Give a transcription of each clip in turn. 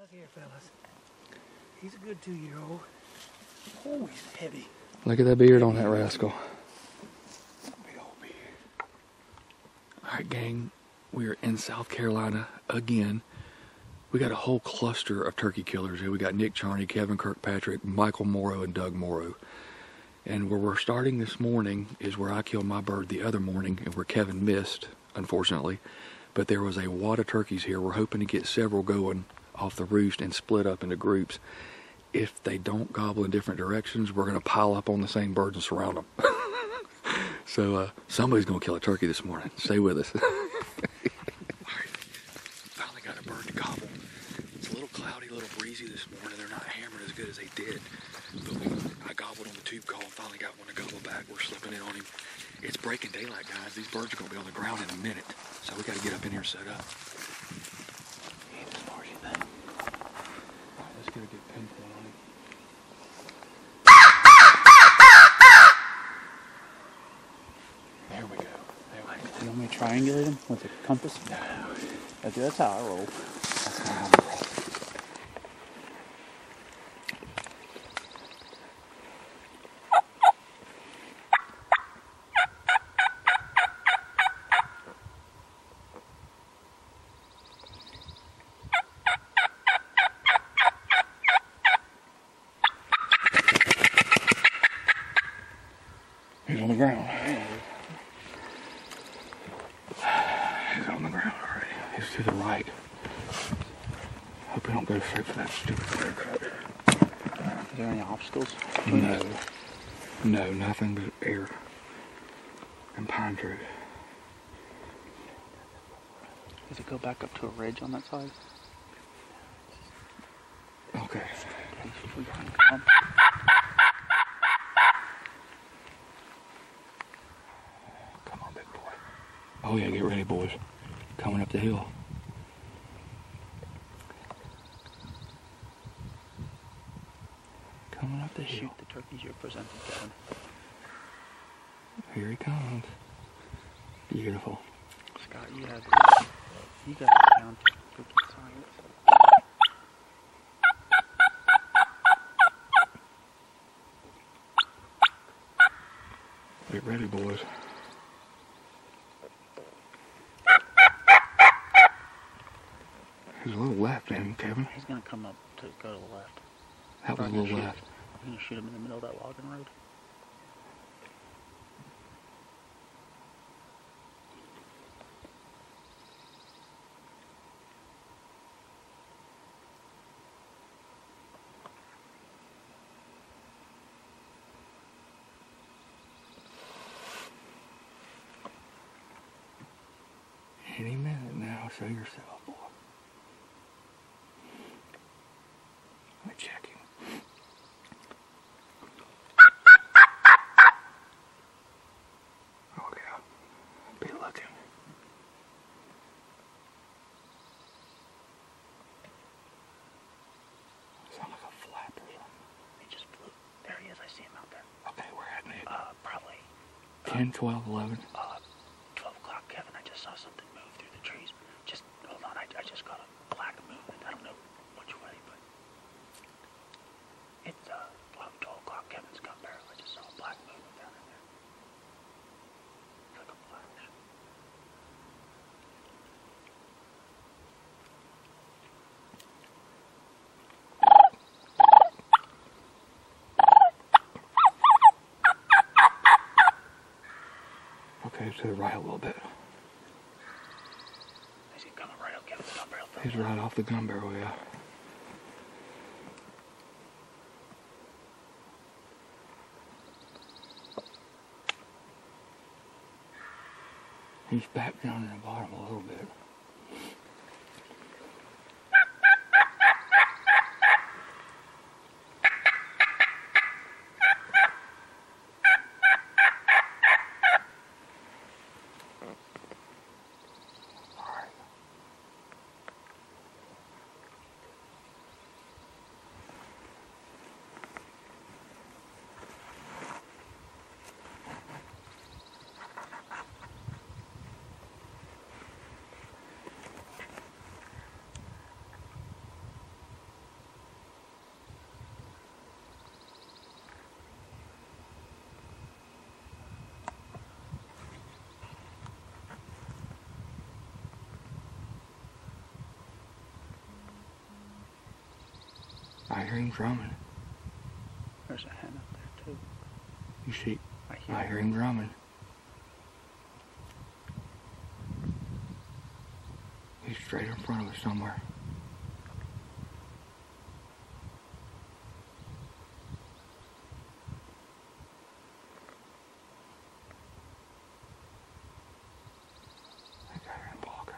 Look here, fellas. He's a good 2-year-old. Oh, he's heavy. Look at that beard on that rascal. Big old beard. Alright, gang. We are in South Carolina again. We got a whole cluster of turkey killers here. We got Nick Charney, Kevin Kirkpatrick, Michael Morrow, and Doug Morrow. And where we're starting this morning is where I killed my bird the other morning and where Kevin missed, unfortunately. But there was a wad of turkeys here. We're hoping to get several going off the roost and split up into groups. If they don't gobble in different directions, we're going to pile up on the same birds and surround them. So somebody's going to kill a turkey this morning. Stay with us. Finally got a bird to gobble. It's a little cloudy, a little breezy this morning. They're not hammered as good as they did. But I gobbled on the tube call and finally got one to gobble back. We're slipping in on him. It's breaking daylight, guys. These birds are going to be on the ground in a minute. So we got to get up in here and set up. As far as you think. All right, let's get a good pinpoint on him. There we go. You want me to triangulate them with a compass? No. Okay, that's how I roll. That's not how we roll. He's on the ground. He's on the ground already. He's to the right. Hope we don't go straight for that stupid clear cut. Is there any obstacles? No. No, nothing but air and pine tree. Does it go back up to a ridge on that side? Okay. Come on, big boy. Oh yeah, get ready, boys. Coming up the hill. Coming up the hill. Shoot the turkeys you're presenting, Kevin. Here he comes. Beautiful. Scott, you got it down to freaking science. Get ready, boys. There's a little left in him, Kevin. He's gonna come up to go to the left. That was a little left. You're gonna shoot him in the middle of that logging road? Any minute now, show yourself, boy. Let me check him. Oh yeah, be looking. Sound like a flap or something. He just flew. There he is. I see him out there. Okay, we're heading it. Probably 10, 12, 11. 12 o'clock, Kevin. I just saw something move through the trees. Just hold on. I just got a black movement. I don't know which way, but it's 12 o'clock, Kevin's gun barrel. I just saw a black movement down in there. It's like a flash. Okay, to the right a little bit. Is he coming right up Kevin's gun barrel? He's right off the gun barrel, yeah. He's back down in the bottom a little bit. I hear him drumming. There's a hen up there too. You see? I hear him drumming. He's straight in front of us somewhere. I think I hear him walking.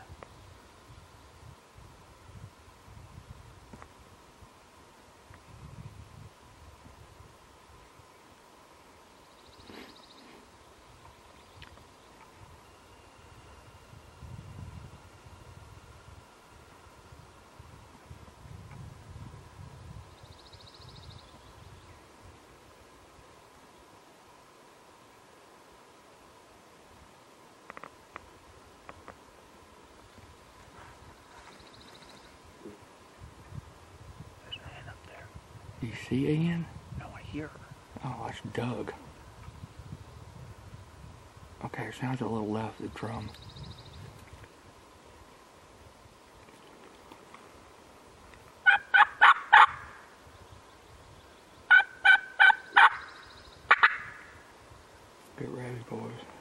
There's a hen up there. You see Ian? No, I hear her. Oh, that's Doug. Okay, it sounds a little left, the drum. Get ready, boys.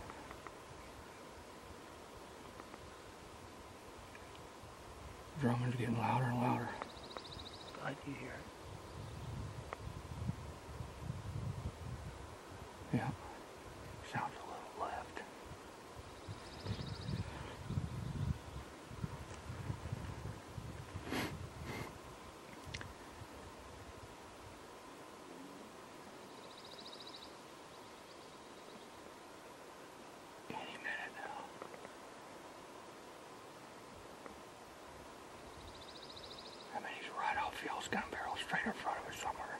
Drumming's getting louder and louder. I do hear it. Yeah. Sounds a little left. Any minute now. I mean, he's right off Phil's gun barrel, straight in front of us somewhere.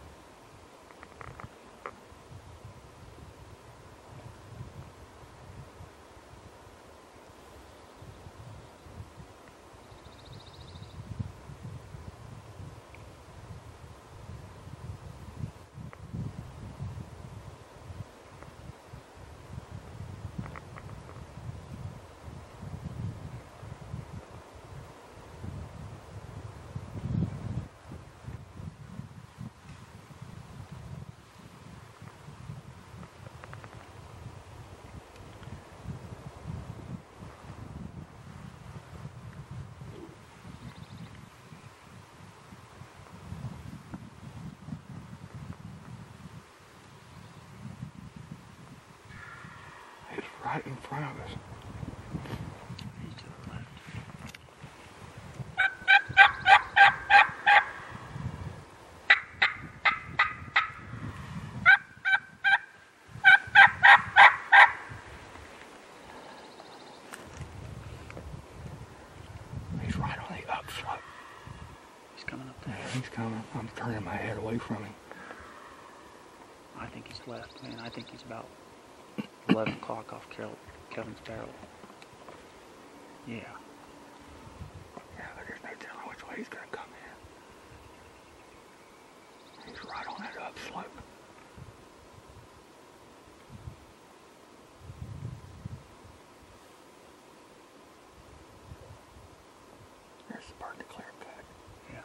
He's right in front of us. He's to the left. He's right on the upslope. He's coming up there. He's coming. I'm turning my head away from him. I think he's left, man. I think he's about 11 o'clock off Kevin's barrel. Yeah. Yeah, but there's no telling which way he's gonna come in. He's right on that upslope. There's the bird to clear cut. Yeah.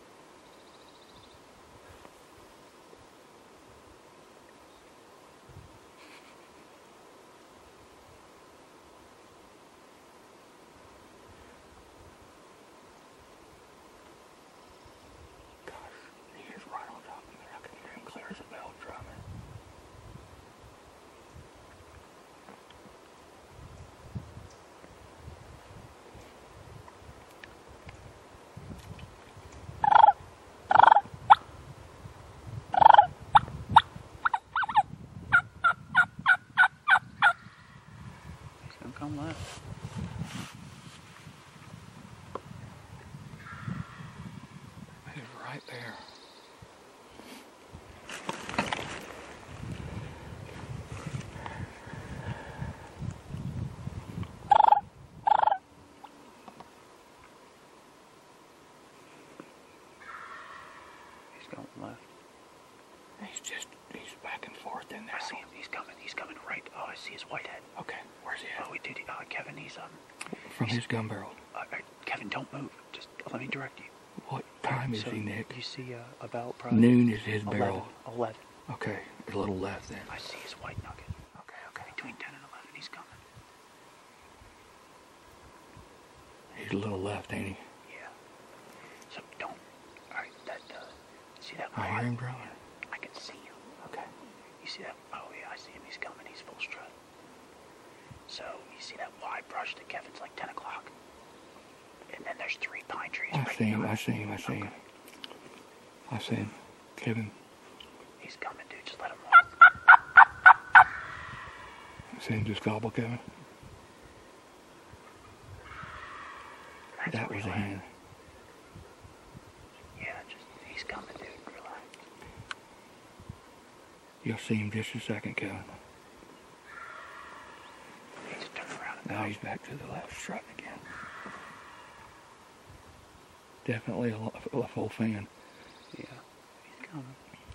Gosh, he is right on top of me. I can hear him clear as a bell drumming. He's gonna come left. He's right there. He's going left. He's back and forth in there. I see him. He's coming. He's coming right. Oh, I see his white head. Okay, where's he Oh, at? we did. Kevin, he's From his gun barrel. Kevin, don't move. Just let me direct you. What time is So he, Nick? You see about probably Noon is his barrel. 11. Okay, a little left then. I see his white nugget. Okay. Between 10 and 11, he's coming. He's a little left, ain't he? Yeah. So don't. Alright, see that I hear him growing. I can see him. Okay. You see that? Oh yeah, I see him. He's coming. He's full strut. So you see that wide brush that Kevin's like 10 o'clock? And then there's 3 pine trees. I see him. I see him. Kevin. He's coming, dude. Just let him walk. I see him just gobble, Kevin. That's That was a relax. hen. Yeah, he's coming, dude. Relax. You'll see him just a second, Kevin. He's turning around and Now he's back to the left, strutting again. Definitely a full fan. Yeah, he's coming.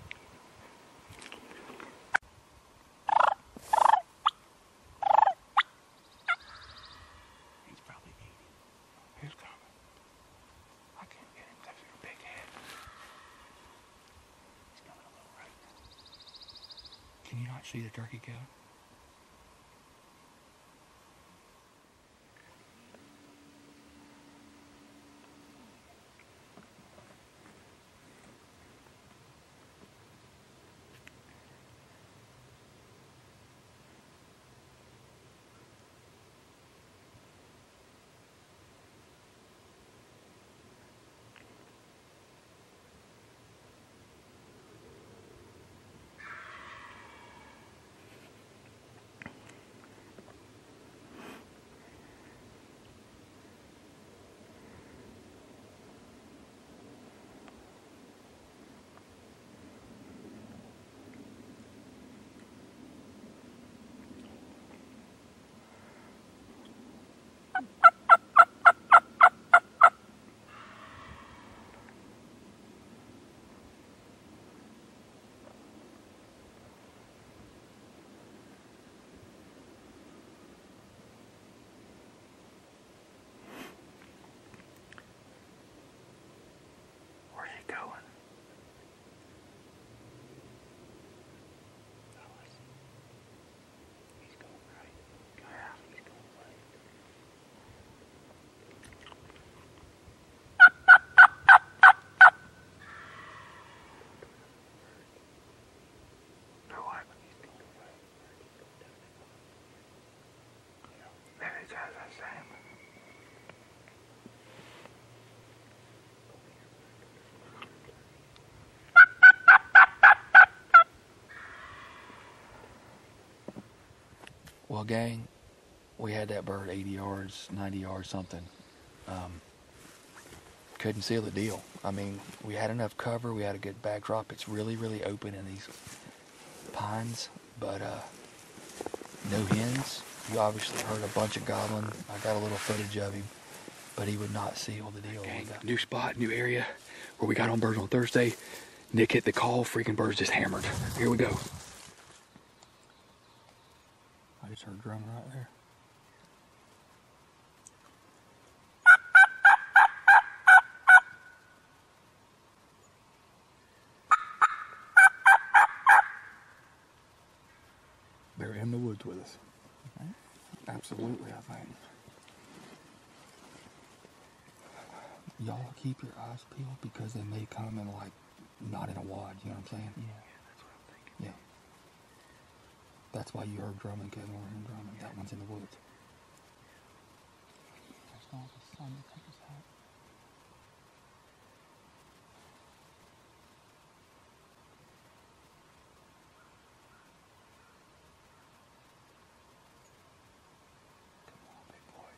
He's probably 80. He's coming. I can't get him because he's a big head. He's coming a little right now. Can you not see the turkey, Kevin? Where's he going? Oh, I see. He's going right. Yeah. He's going right. No, what? He's going right. There he goes, I see him. Well, gang, we had that bird 80 yards, 90 yards, something. Couldn't seal the deal. I mean, we had enough cover. We had a good backdrop. It's really, really open in these pines, but no hens. You obviously heard a bunch of gobbling. I got a little footage of him, but he would not seal the deal. Gang, new spot, new area where we got on birds on Thursday. Nick hit the call, freaking birds just hammered. Here we go. I just heard drumming right there. They're in the woods with us. Absolutely, I think. Y'all keep your eyes peeled because they may come in like not in a wad, you know what I'm saying? Yeah, that's what I'm thinking. Yeah. That's why you heard drumming, Kevin, or him drumming. That one's in the woods. There's not the sun to take his hat. Come on, big boy.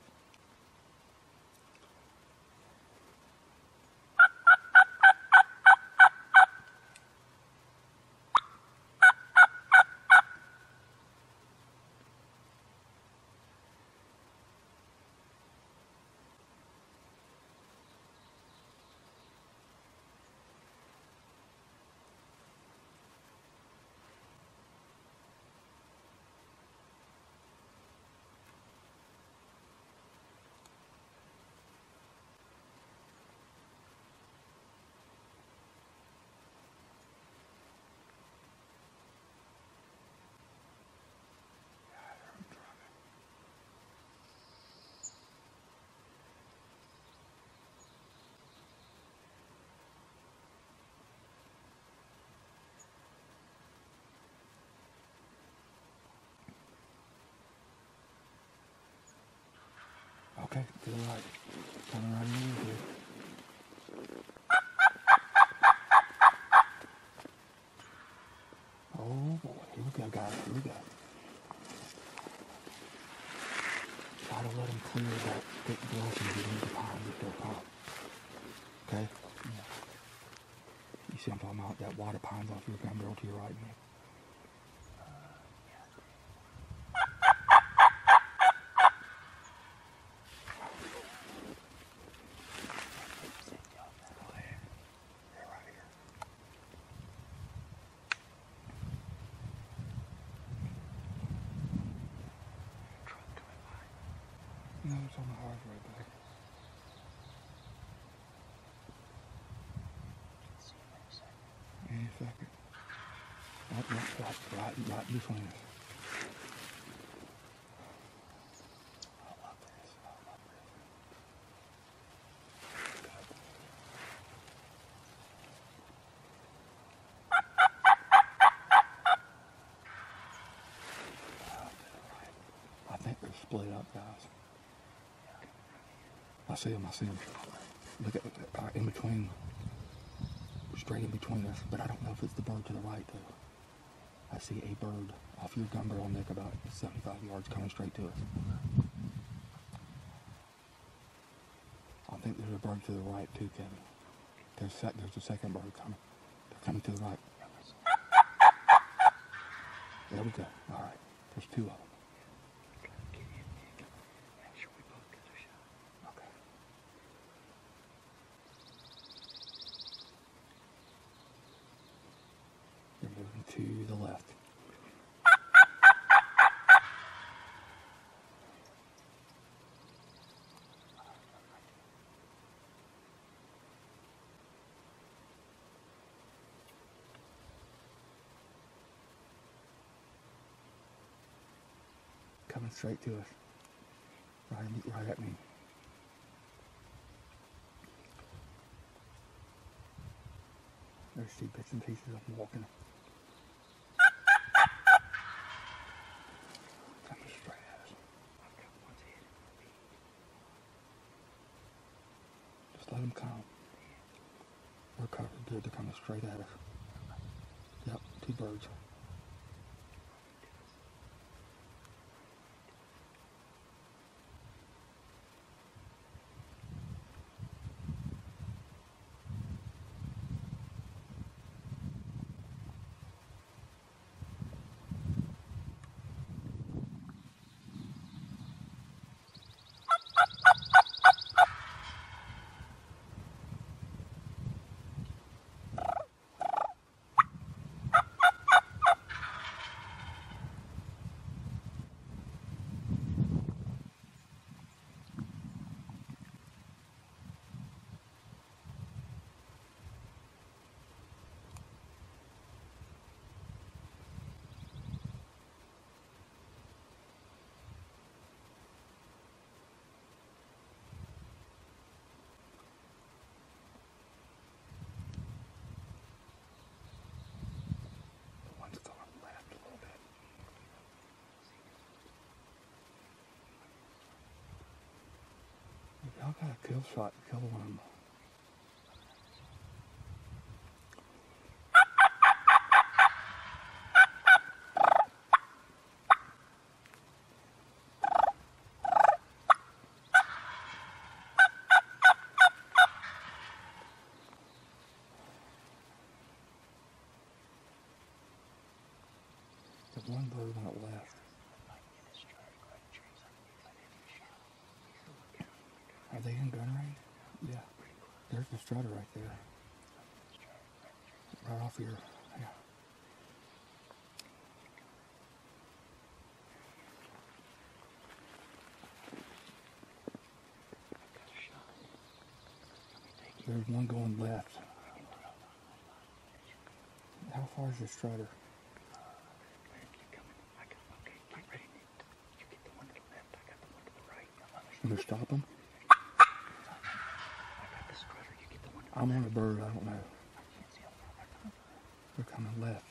Okay, to the right. Coming right in here. Oh boy, here we go, guys. Here we go. Try to let them clear that thick brush and get into the pine with their pop. Okay? Yeah. You see I'm talking about that water pines off your gun barrel to your right, man. No, it's on the hard way back. Any second. Right between us. I love this. I think they're split up, guys. I see them. Look at in between, straight in between us, but I don't know if it's the bird to the right, though. I see a bird off your gun barrel, Nick, about 75 yards coming straight to us. I think there's a bird to the right, too, Kevin. There's a second bird coming. They're coming to the right. There we go. All right. There's two of them. They're moving to the left. Coming straight to us. Right at me. There's two bits and pieces of them walking. Coming straight at us. Just let them come. We're covered good. They're coming straight at us. Yep, two birds. Y'all got a kill shot to kill one of them. The one bird went left. Are they in gun range? Yeah. There's the strutter right there. Right off here. Yeah. There's one going left. How far is the strutter? You gonna stop him? I'm on the bird, I don't know. They're coming left.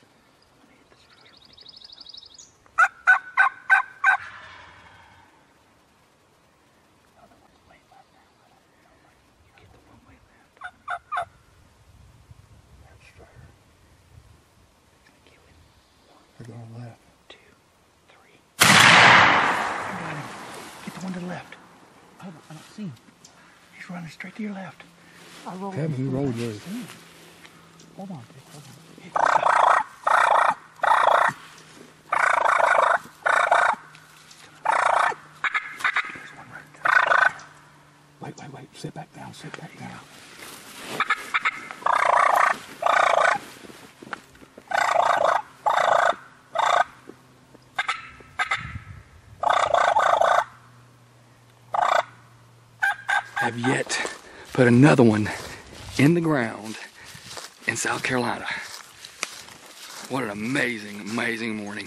to our left. 2, 3. I got him. Get the one to the left. Hold on, I don't see him. He's running straight to your left. I rolled Kevin, him. you rolled yours. Hold on, Dick, hold on. There's one right there. Wait. Sit back down. Have yet put another one in the ground in South Carolina. What an amazing, amazing morning.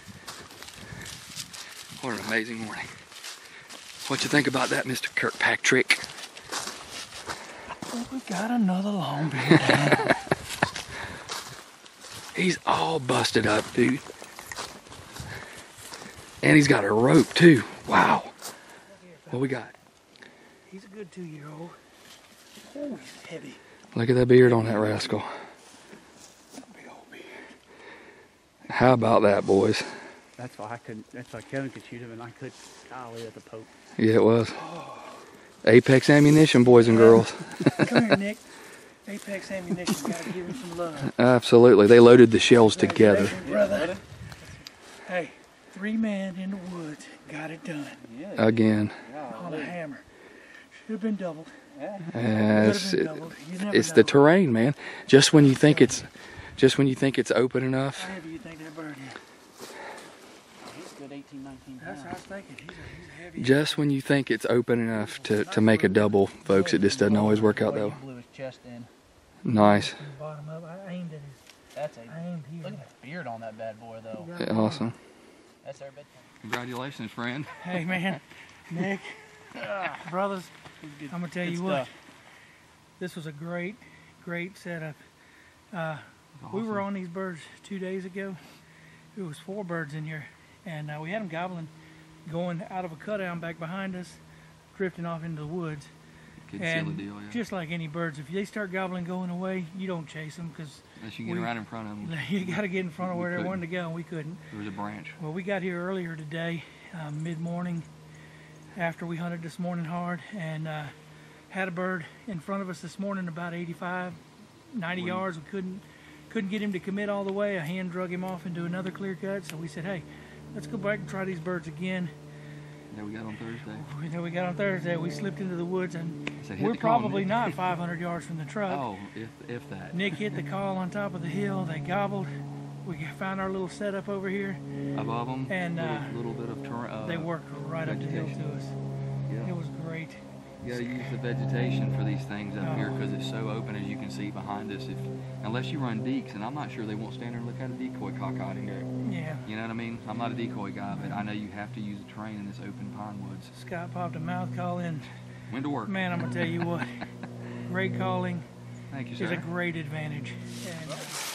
What an amazing morning. What you think about that, Mr. Kirkpatrick? I think we got another longbeard. He's all busted up, dude. And he's got a rope too. Wow. What we got? He's a good 2-year-old. Oh, he's heavy. Look at that beard on that rascal. Big old beard. How about that, boys? That's why Kevin could shoot him and I could. Golly, at the poke. Yeah, it was. Apex Ammunition, boys and girls. Come here, Nick. Apex Ammunition. Gotta give him some love. Absolutely. They loaded the shells together. Brother. Hey, 3 men in the woods. Got it done. Again. On a hammer. Should have been doubled. It's, Doubled. You never it's know. the terrain, man. Just when you think it's open enough. How heavy you think that bird is? He's good 18, 19 pounds. That's what I was thinking. He's a heavy. Just when you think it's open enough to make a double, folks, it just doesn't always work out though. Blew his chest in. Nice. Bottom up. I aimed at his. That's a. I aimed here. Look at the beard on that bad boy, though. Yeah, awesome. That's our bedtime. Congratulations, friend. Hey, man. Nick. Brothers, I'm going to tell you what. This was a great setup. We were on these birds 2 days ago. There was 4 birds in here. And we had them gobbling, going out of a cutout back behind us, drifting off into the woods. And just like any birds, if they start gobbling going away, you don't chase them because Unless you get right in front of them. you got to get in front of where they wanted to go, and we couldn't. There was a branch. Well, we got here earlier today, mid-morning, after we hunted this morning hard, and had a bird in front of us this morning about 85, 90 yards. We couldn't get him to commit all the way. A hand drug him off into another clear cut, so we said, hey, let's go back and try these birds again. That we got on Thursday. We slipped into the woods, and said, we're probably not 500 yards from the truck. Oh, if that. Nick hit the call on top of the hill. They gobbled. We found our little setup over here. Above them, and little bit of terrain. they worked right up the hill to us. Yeah. It was great. You gotta use the vegetation for these things up here because it's so open, as you can see behind us. Unless you run deeks, and I'm not sure they won't stand there and look at a decoy cockeyed in there. Yeah. You know what I mean? I'm not a decoy guy, but I know you have to use the terrain in this open pine woods. Scott popped a mouth call in. When to work. Man, I'm gonna tell you what. Great calling Thank you, is sir. a great advantage. And,